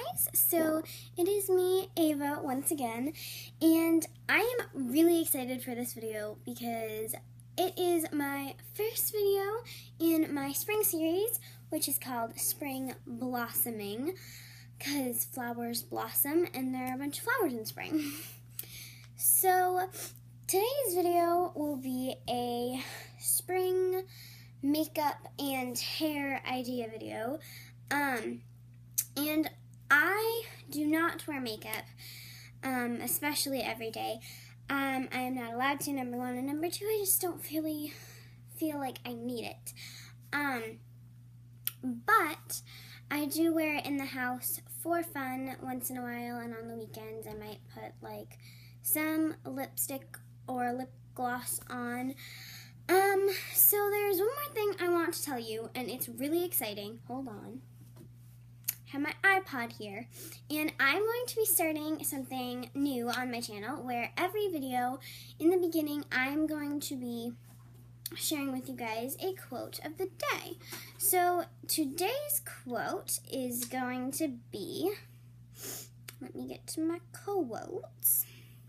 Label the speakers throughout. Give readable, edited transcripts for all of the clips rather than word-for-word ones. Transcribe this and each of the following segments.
Speaker 1: guys, so it is me, Ava, once again, and I am really excited for this video because it is my first video in my spring series, which is called Spring Blossoming, because flowers blossom and there are a bunch of flowers in spring. So today's video will be a spring makeup and hair idea video. And I do not wear makeup, especially every day. I am not allowed to, number one, and number two, I just don't really feel like I need it. But I do wear it in the house for fun once in a while, and on the weekends I might put like some lipstick or lip gloss on. So there's one more thing I want to tell you, and it's really exciting. Hold on. I have my iPod here, and I'm going to be starting something new on my channel where every video in the beginning I'm going to be sharing with you guys a quote of the day. So today's quote is going to be, let me get to my quotes.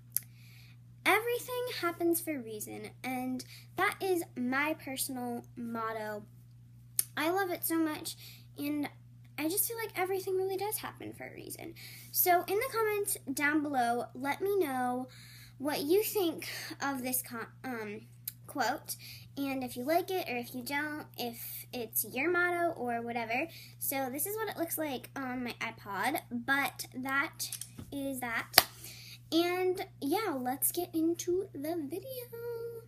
Speaker 1: Everything happens for a reason, and that is my personal motto. I love it so much, and I just feel like everything really does happen for a reason. So in the comments down below, let me know what you think of this quote, and if you like it or if you don't, if it's your motto or whatever. So this is what it looks like on my iPod, but that is that. And yeah, let's get into the video.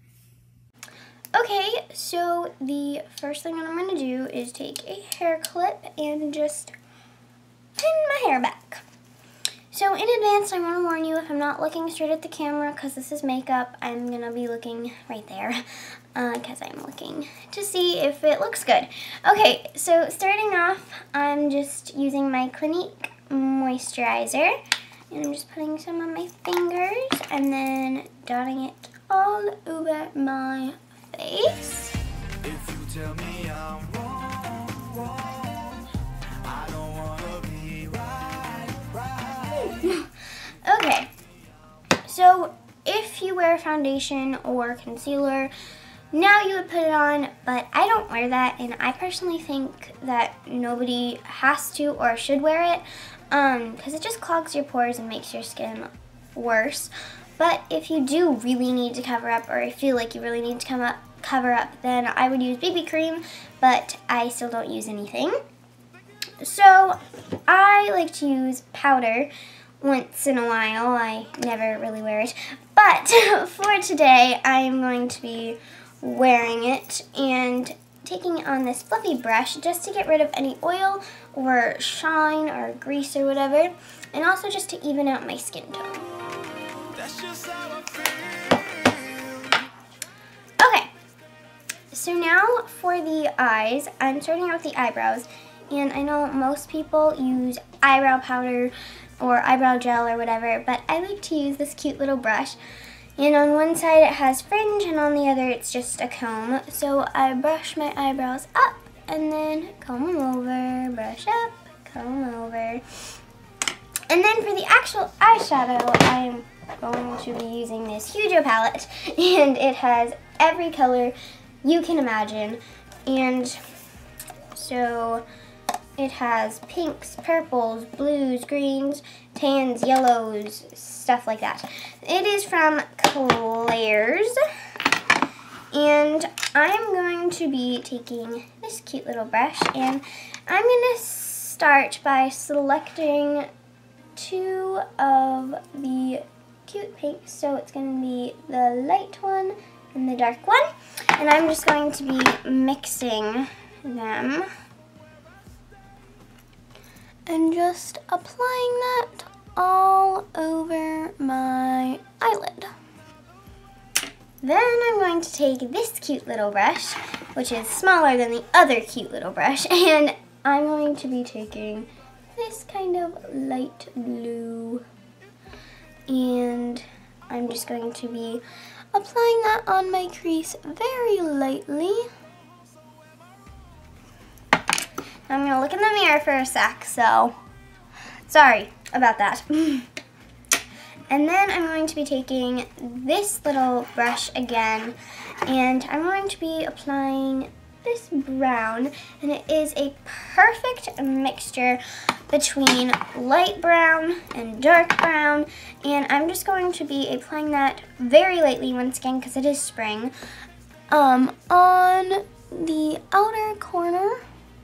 Speaker 1: Okay, so the first thing that I'm going to do is take a hair clip and just pin my hair back. So in advance, I want to warn you, if I'm not looking straight at the camera, because this is makeup, I'm going to be looking right there, because I'm looking to see if it looks good. Okay, so starting off, I'm just using my Clinique moisturizer, and I'm just putting some on my fingers, and then dotting it all over my face.
Speaker 2: If you tell me I'm wrong, I don't wanna be right.
Speaker 1: Okay, so if you wear foundation or concealer, now you would put it on, but I don't wear that, and I personally think that nobody has to or should wear it, because it just clogs your pores and makes your skin worse. But if you do really need to cover up, or feel like you really need to cover up, then I would use BB cream, but I still don't use anything. So I like to use powder once in a while. I never really wear it. But for today, I am going to be wearing it and taking it on this fluffy brush just to get rid of any oil or shine or grease or whatever, and also just to even out my skin tone. Okay, so now for the eyes, I'm starting out with the eyebrows, and I know most people use eyebrow powder or eyebrow gel or whatever, but I like to use this cute little brush, and on one side it has fringe and on the other it's just a comb. So I brush my eyebrows up and then comb them over, brush up, comb over. And then for the actual eyeshadow, I'm going to be using this Hugo palette, and it has every color you can imagine. And so it has pinks, purples, blues, greens, tans, yellows, stuff like that. It is from Claire's, and I'm going to be taking this cute little brush, and I'm going to start by selecting two of the cute pinks. So it's going to be the light one and the dark one, and I'm just going to be mixing them and just applying that all over my eyelid. Then I'm going to take this cute little brush, which is smaller than the other cute little brush, and I'm going to be taking this kind of light blue, and I'm just going to be applying that on my crease very lightly. I'm going to look in the mirror for a sec, so Sorry about that. And then I'm going to be taking this little brush again, and I'm going to be applying this brown, and it is a perfect mixture between light brown and dark brown, and I'm just going to be applying that very lightly once again because it is spring, on the outer corner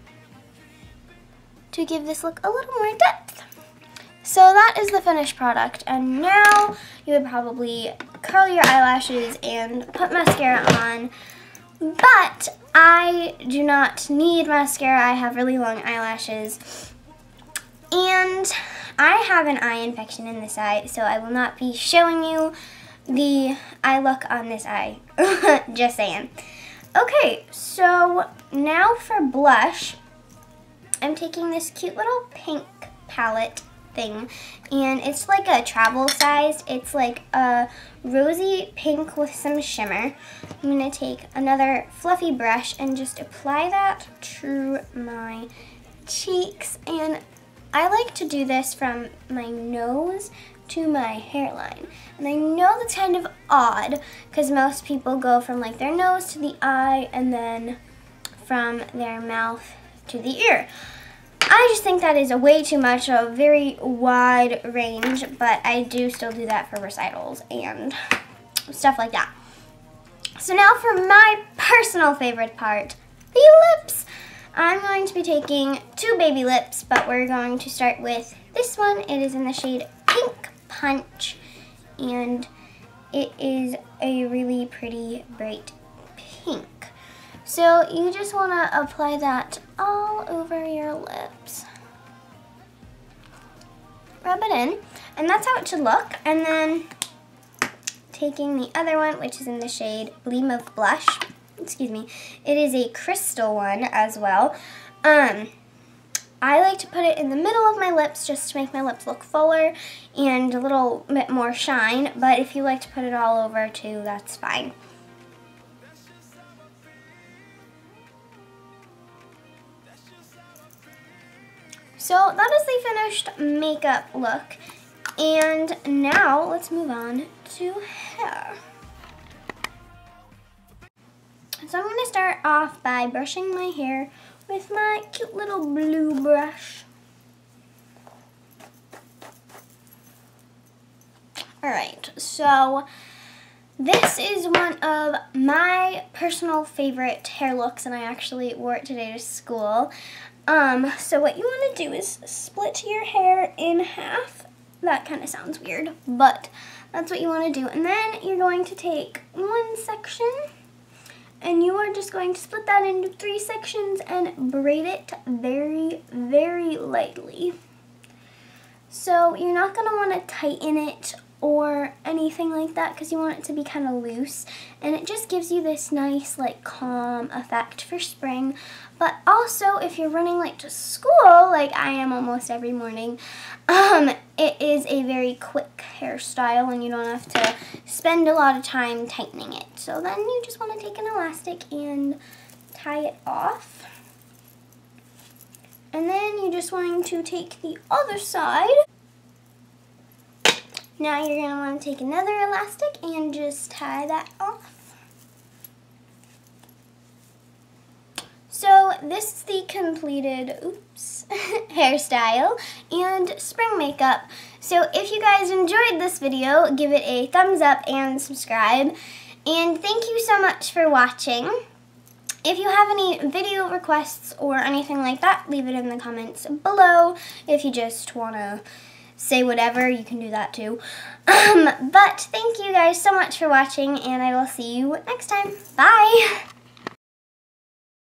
Speaker 1: to give this look a little more depth. So that is the finished product, and now you would probably curl your eyelashes and put mascara on, but I do not need mascara. I have really long eyelashes, and I have an eye infection in this eye, so I will not be showing you the eye look on this eye. Just saying. Okay, so now for blush, I'm taking this cute little pink palette thing, and it's like a travel size. It's like a rosy pink with some shimmer. I'm gonna take another fluffy brush and just apply that to my cheeks, and I like to do this from my nose to my hairline. And I know that's kind of odd because most people go from like their nose to the eye and then from their mouth to the ear. I just think that is a way too much, a very wide range, but I do still do that for recitals and stuff like that. So now for my personal favorite part, the lips. I'm going to be taking two baby lips, but we're going to start with this one. It is in the shade Pink Punch, and it is a really pretty bright pink. So you just want to apply that all over your lips. Rub it in, and that's how it should look. And then taking the other one, which is in the shade Gleam of Blush. Excuse me. It is a crystal one as well. I like to put it in the middle of my lips just to make my lips look fuller and a little bit more shine. But if you like to put it all over too, that's fine. So that is the finished makeup look, and now let's move on to hair. So I'm going to start off by brushing my hair with my cute little blue brush. Alright, so this is one of my personal favorite hair looks, and I actually wore it today to school. So what you want to do is split your hair in half. That kind of sounds weird, but that's what you want to do. And then you're going to take one section, and you are just going to split that into 3 sections and braid it very, very lightly. So you're not going to want to tighten it or anything like that because you want it to be kind of loose, and it just gives you this nice like calm effect for spring. But also if you're running late to school like I am almost every morning, it is a very quick hairstyle and you don't have to spend a lot of time tightening it. So then you just want to take an elastic and tie it off, and then you're just going to take the other side. Now you're going to want to take another elastic and just tie that off. So this is the completed, hairstyle and spring makeup. So if you guys enjoyed this video, give it a thumbs up and subscribe. And thank you so much for watching. If you have any video requests or anything like that, leave it in the comments below. If you just want to say whatever, you can do that too. But thank you guys so much for watching, and I will see you next time. Bye!